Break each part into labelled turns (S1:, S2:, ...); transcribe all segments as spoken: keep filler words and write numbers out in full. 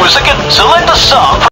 S1: music and select a song.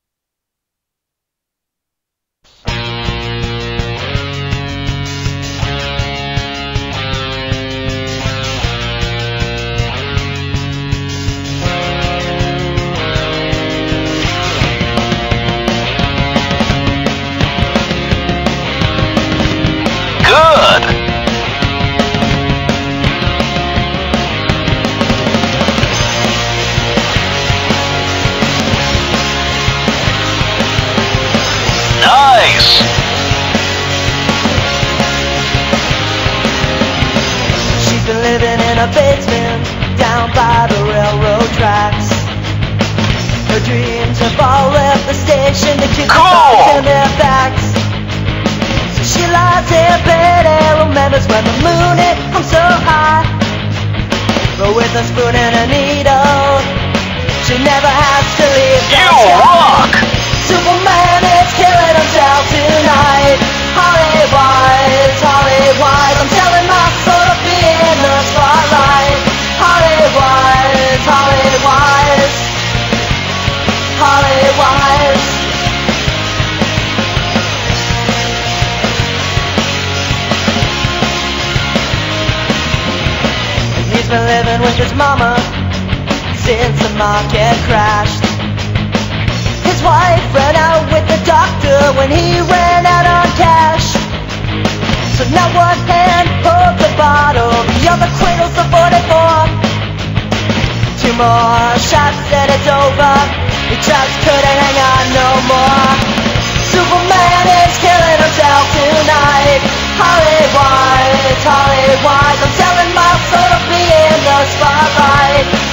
S2: She's been living in a basement down by the railroad tracks. Her dreams have all left the station to keep
S1: cool.
S2: them in their backs. So she lies in bed and remembers when the moon hit from so high. But with a spoon and a needle, she never has to leave the
S1: You
S2: sky.
S1: rock!
S2: Superman is killing himself tonight. Hollywood, Hollywood, I'm selling my soul to be in the spotlight. Hollywood, Hollywood, Hollywood. He's been living with his mama since the market crashed. His wife ran out with the doctor when he ran out on cash. So now one hand holds the bottle, the other cradles the forty-four. Two more shots and it's over. He just couldn't hang on no more. Superman is killing himself tonight. Hollywood, Hollywood, I'm selling my soul to be in the spotlight.